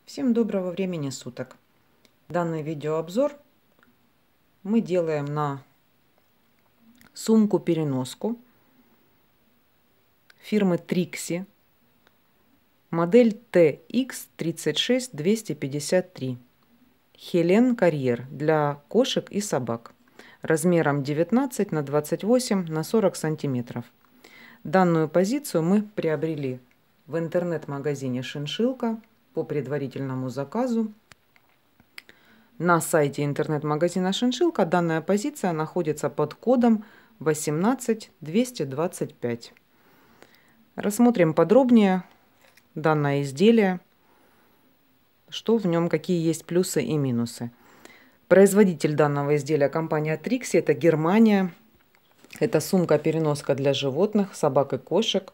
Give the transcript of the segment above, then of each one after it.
Всем доброго времени суток. Данный видеообзор мы делаем на сумку-переноску фирмы Trixie, модель TX36253, Хелен Карьер для кошек и собак, размером 19 на 28 на 40 сантиметров. Данную позицию мы приобрели в интернет-магазине Шиншилка по предварительному заказу. На сайте интернет-магазина Шиншилка данная позиция находится под кодом 18225. Рассмотрим подробнее данное изделие, что в нем, какие есть плюсы и минусы. Производитель данного изделия компания Trixie, это Германия. Это сумка-переноска для животных, собак и кошек.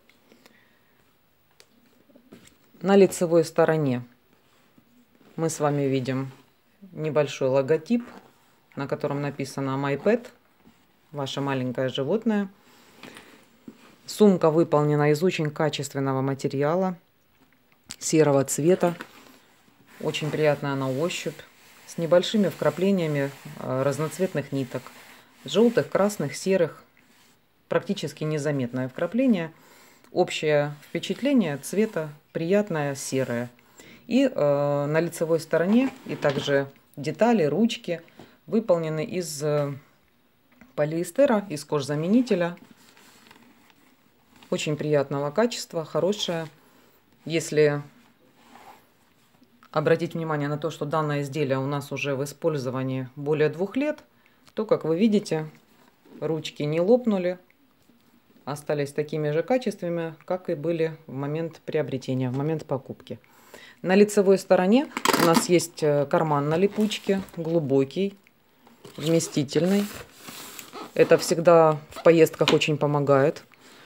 На лицевой стороне мы с вами видим небольшой логотип, на котором написано My Pet, ваше маленькое животное. Сумка выполнена из очень качественного материала, серого цвета, очень приятная на ощупь, с небольшими вкраплениями разноцветных ниток, желтых, красных, серых, практически незаметное вкрапление. Общее впечатление цвета приятное серое. И на лицевой стороне и также детали, ручки выполнены из полиэстера, из кожзаменителя. Очень приятного качества, хорошее. Если обратить внимание на то, что данное изделие у нас уже в использовании более 2 лет, то, как вы видите, ручки не лопнули, остались такими же качественными, как и были в момент приобретения, в момент покупки. На лицевой стороне у нас есть карман на липучке, глубокий, вместительный. Это всегда в поездках очень помогает.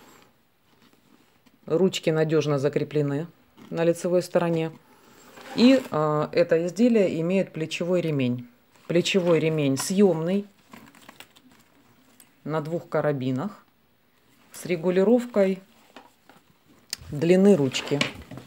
Ручки надежно закреплены на лицевой стороне. И это изделие имеет плечевой ремень. Плечевой ремень съемный на 2 карабинах с регулировкой длины ручки.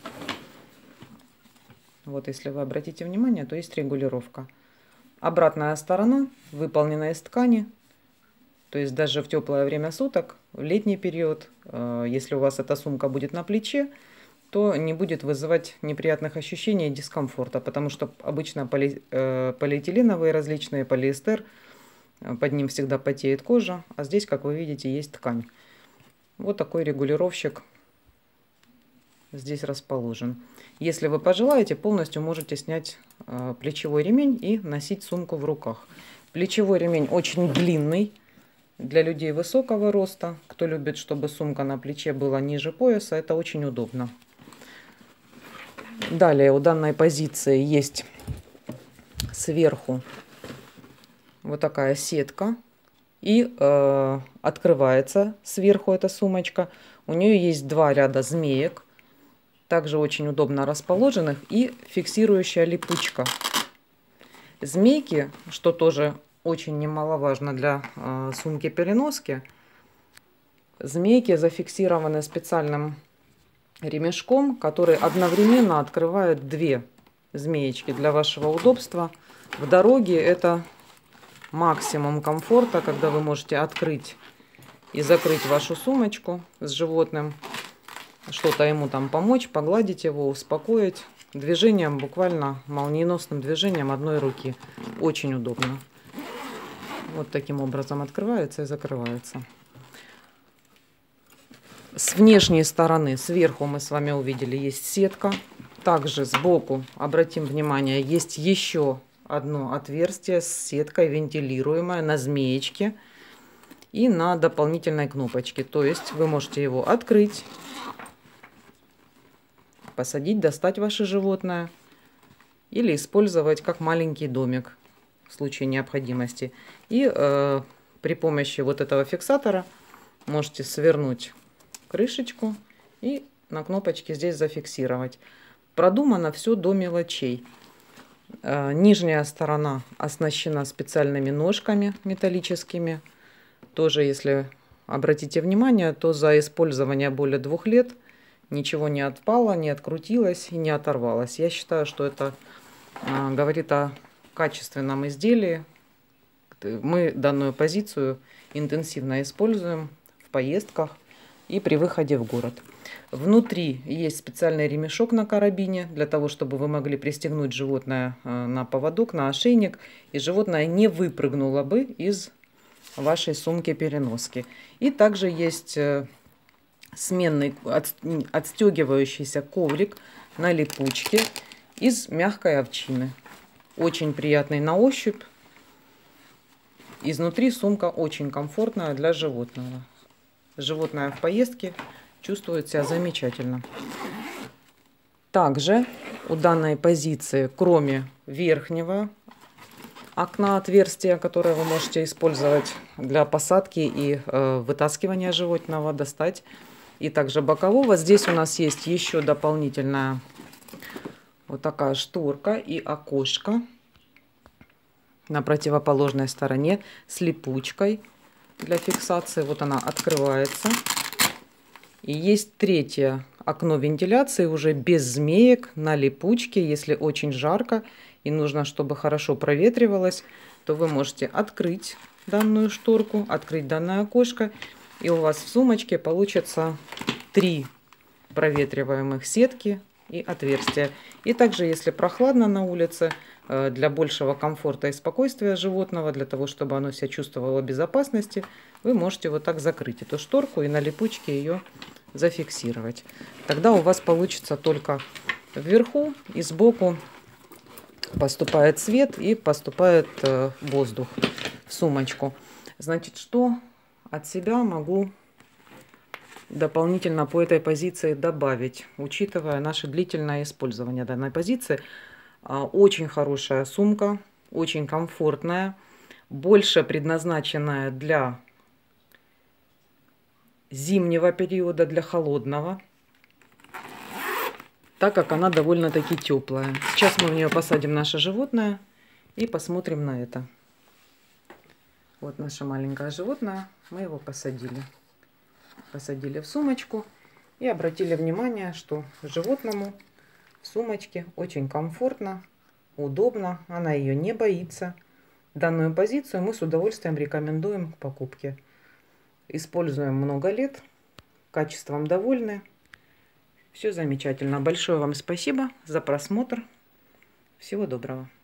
Вот если вы обратите внимание, то есть регулировка. Обратная сторона выполнена из ткани. То есть даже в теплое время суток, в летний период, если у вас эта сумка будет на плече, то не будет вызывать неприятных ощущений и дискомфорта, потому что обычно полиэтиленовые различные, полиэстер, под ним всегда потеет кожа, а здесь, как вы видите, есть ткань. Вот такой регулировщик здесь расположен. Если вы пожелаете, полностью можете снять плечевой ремень и носить сумку в руках. Плечевой ремень очень длинный для людей высокого роста. Кто любит, чтобы сумка на плече была ниже пояса, это очень удобно. Далее у данной позиции есть сверху вот такая сетка. И открывается сверху эта сумочка. У нее есть 2 ряда змеек, также очень удобно расположенных, и фиксирующая липучка. Змейки, что тоже очень немаловажно для сумки-переноски, змейки зафиксированы специальным ремешком, который одновременно открывает 2 змеечки для вашего удобства. В дороге это максимум комфорта, когда вы можете открыть и закрыть вашу сумочку с животным, что-то ему там помочь, погладить его, успокоить движением, буквально молниеносным движением одной руки. Очень удобно. Вот таким образом открывается и закрывается. С внешней стороны, сверху мы с вами увидели, есть сетка. Также сбоку, обратим внимание, есть еще одно отверстие с сеткой, вентилируемое на змеечке и на дополнительной кнопочке. То есть вы можете его открыть, посадить, достать ваше животное или использовать как маленький домик в случае необходимости. И при помощи вот этого фиксатора можете свернуть крышечку и на кнопочке здесь зафиксировать. Продумано все до мелочей. Нижняя сторона оснащена специальными ножками металлическими. Тоже, если обратите внимание, то за использование более 2 лет ничего не отпало, не открутилось и не оторвалось. Я считаю, что это говорит о качественном изделии. Мы данную позицию интенсивно используем в поездках и при выходе в город. Внутри есть специальный ремешок на карабине, для того, чтобы вы могли пристегнуть животное на поводок, на ошейник, и животное не выпрыгнуло бы из вашей сумки-переноски. И также есть сменный отстегивающийся коврик на липучке из мягкой овчины. Очень приятный на ощупь. Изнутри сумка очень комфортная для животного. Животное в поездке чувствует себя замечательно. Также у данной позиции, кроме верхнего окна отверстия, которое вы можете использовать для посадки и вытаскивания животного, достать, и также бокового, здесь у нас есть еще дополнительная вот такая шторка и окошко на противоположной стороне с липучкой для фиксации. Вот она открывается. И есть третье окно вентиляции уже без змеек на липучке. Если очень жарко и нужно, чтобы хорошо проветривалось, то вы можете открыть данную шторку, открыть данное окошко, и у вас в сумочке получится 3 проветриваемых сетки и отверстия. И также, если прохладно на улице, для большего комфорта и спокойствия животного, для того, чтобы оно себя чувствовало в безопасности, вы можете вот так закрыть эту шторку и на липучке ее зафиксировать. Тогда у вас получится только вверху и сбоку поступает свет и поступает воздух в сумочку. Значит, что от себя могу дополнительно по этой позиции добавить, учитывая наше длительное использование данной позиции? Очень хорошая сумка, очень комфортная, больше предназначенная для зимнего периода, для холодного, так как она довольно-таки теплая. Сейчас мы в нее посадим наше животное и посмотрим на это. Вот наше маленькое животное, мы его посадили. Посадили в сумочку и обратили внимание, что животному в сумочке очень комфортно, удобно, она ее не боится. Данную позицию мы с удовольствием рекомендуем к покупке. Используем много лет, качеством довольны. Все замечательно. Большое вам спасибо за просмотр. Всего доброго.